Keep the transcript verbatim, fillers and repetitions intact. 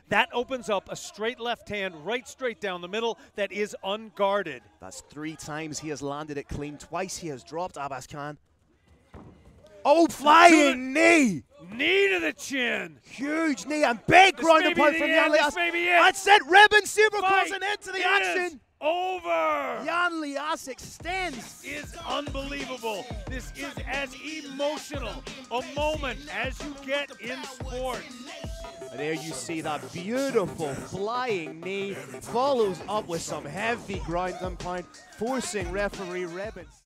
That opens up a straight left hand, right straight down the middle that is unguarded. That's three times he has landed it clean. Twice he has dropped Abbas Khan. Oh, flying knee! Knee to the chin. Huge knee and big This ground may and be pound the from end, Yann this Liasse. may be it. That's it, ribbon super Fight closing into the is action. Over. Yann Liasse extends. Is unbelievable. This is as emotional a moment as you get in sports. And there you see that beautiful flying knee, follows up with some heavy ground and pound, forcing referee ribbons.